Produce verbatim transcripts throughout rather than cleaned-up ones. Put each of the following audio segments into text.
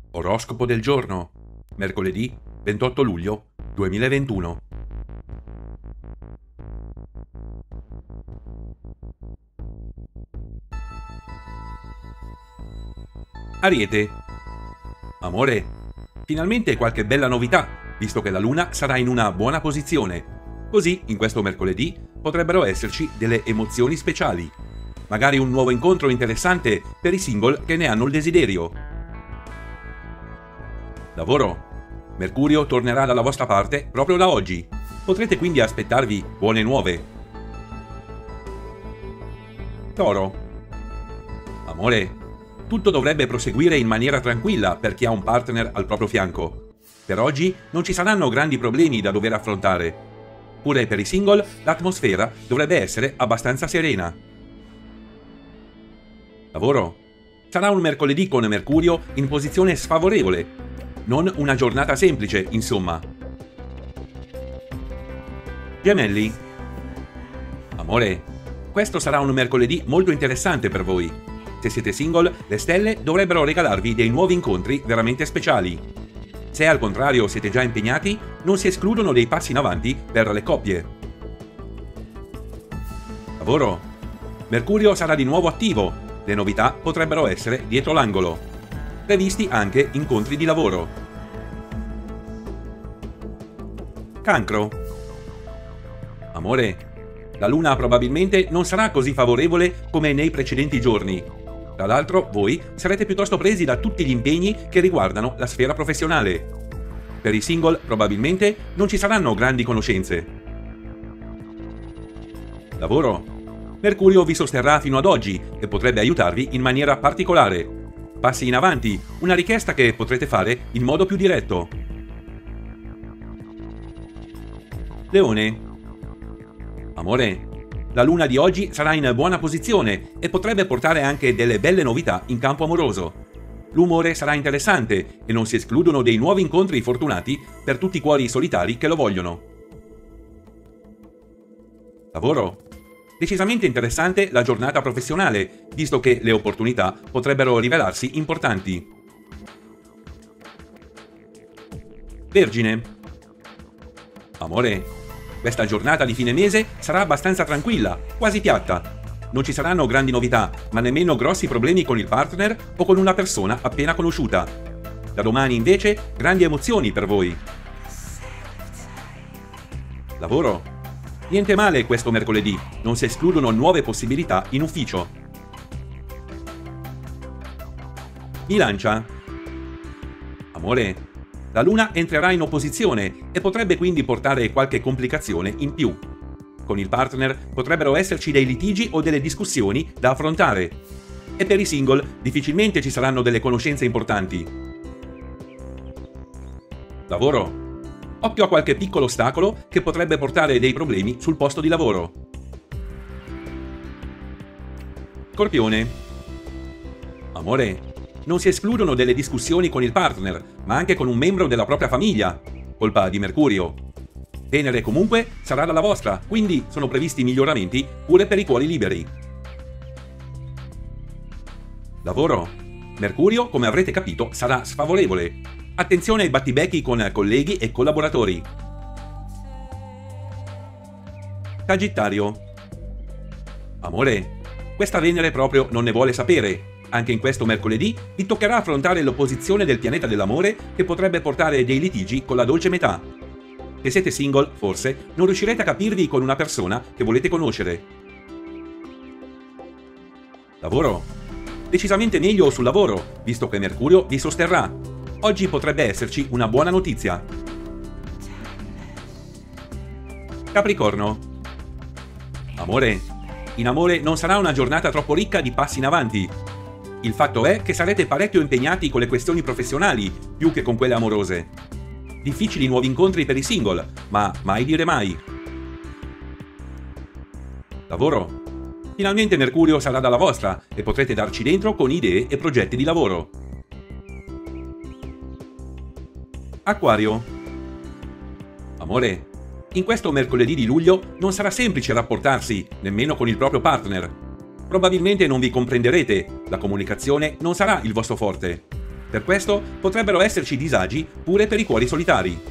Oroscopo del giorno, mercoledì ventotto luglio duemilaventuno. Ariete. Amore, finalmente qualche bella novità, visto che la luna sarà in una buona posizione. Così, in questo mercoledì, potrebbero esserci delle emozioni speciali. Magari un nuovo incontro interessante per i single che ne hanno il desiderio. Lavoro. Mercurio tornerà dalla vostra parte proprio da oggi. Potrete quindi aspettarvi buone nuove. Toro. Amore. Tutto dovrebbe proseguire in maniera tranquilla per chi ha un partner al proprio fianco. Per oggi non ci saranno grandi problemi da dover affrontare. Pure per i single l'atmosfera dovrebbe essere abbastanza serena. Lavoro. Sarà un mercoledì con Mercurio in posizione sfavorevole. Non una giornata semplice, insomma. Gemelli. Amore, questo sarà un mercoledì molto interessante per voi. Se siete single, le stelle dovrebbero regalarvi dei nuovi incontri veramente speciali. Se al contrario siete già impegnati, non si escludono dei passi in avanti per le coppie. Lavoro. Mercurio sarà di nuovo attivo. Le novità potrebbero essere dietro l'angolo. Previsti anche incontri di lavoro. Cancro. Amore, la luna probabilmente non sarà così favorevole come nei precedenti giorni. Tra l'altro, voi sarete piuttosto presi da tutti gli impegni che riguardano la sfera professionale. Per i single, probabilmente, non ci saranno grandi conoscenze. Lavoro. Mercurio vi sosterrà fino ad oggi e potrebbe aiutarvi in maniera particolare. Passi in avanti, una richiesta che potrete fare in modo più diretto. Leone. Amore, la luna di oggi sarà in buona posizione e potrebbe portare anche delle belle novità in campo amoroso. L'umore sarà interessante e non si escludono dei nuovi incontri fortunati per tutti i cuori solitari che lo vogliono. Lavoro. Decisamente interessante la giornata professionale, visto che le opportunità potrebbero rivelarsi importanti. Vergine. Amore, questa giornata di fine mese sarà abbastanza tranquilla, quasi piatta. Non ci saranno grandi novità, ma nemmeno grossi problemi con il partner o con una persona appena conosciuta. Da domani, invece, grandi emozioni per voi. Lavoro. Niente male questo mercoledì, non si escludono nuove possibilità in ufficio. Bilancia. Amore, la luna entrerà in opposizione e potrebbe quindi portare qualche complicazione in più. Con il partner potrebbero esserci dei litigi o delle discussioni da affrontare. E per i single difficilmente ci saranno delle conoscenze importanti. Lavoro. Occhio a qualche piccolo ostacolo che potrebbe portare dei problemi sul posto di lavoro. Scorpione. Amore, non si escludono delle discussioni con il partner, ma anche con un membro della propria famiglia, colpa di Mercurio. Venere comunque sarà dalla vostra, quindi sono previsti miglioramenti pure per i cuori liberi. Lavoro. Mercurio, come avrete capito, sarà sfavorevole. Attenzione ai battibecchi con colleghi e collaboratori. Sagittario. Amore, questa Venere proprio non ne vuole sapere. Anche in questo mercoledì vi toccherà affrontare l'opposizione del pianeta dell'amore che potrebbe portare dei litigi con la dolce metà. Se siete single, forse, non riuscirete a capirvi con una persona che volete conoscere. Lavoro. Decisamente meglio sul lavoro, visto che Mercurio vi sosterrà. Oggi potrebbe esserci una buona notizia. Capricorno. Amore, in amore non sarà una giornata troppo ricca di passi in avanti. Il fatto è che sarete parecchio impegnati con le questioni professionali, più che con quelle amorose. Difficili nuovi incontri per i single, ma mai dire mai. Lavoro. Finalmente Mercurio sarà dalla vostra e potrete darci dentro con idee e progetti di lavoro. Acquario. Amore, in questo mercoledì di luglio non sarà semplice rapportarsi, nemmeno con il proprio partner. Probabilmente non vi comprenderete, la comunicazione non sarà il vostro forte. Per questo potrebbero esserci disagi pure per i cuori solitari.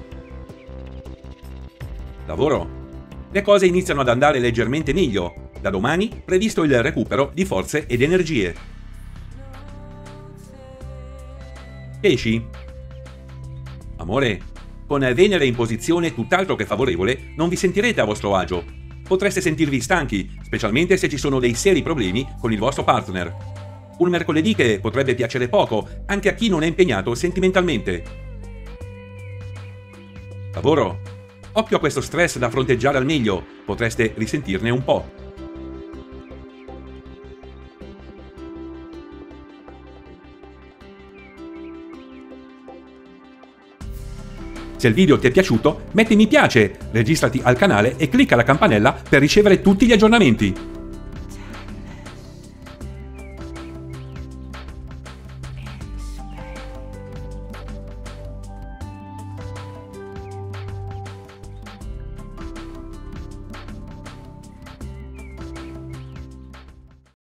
Lavoro. Le cose iniziano ad andare leggermente meglio. Da domani previsto il recupero di forze ed energie. Pesci. Amore, con Venere in posizione tutt'altro che favorevole, non vi sentirete a vostro agio. Potreste sentirvi stanchi, specialmente se ci sono dei seri problemi con il vostro partner. Un mercoledì che potrebbe piacere poco, anche a chi non è impegnato sentimentalmente. Lavoro. Occhio a questo stress da fronteggiare al meglio, potreste risentirne un po'. Se il video ti è piaciuto, metti mi piace, registrati al canale e clicca la campanella per ricevere tutti gli aggiornamenti.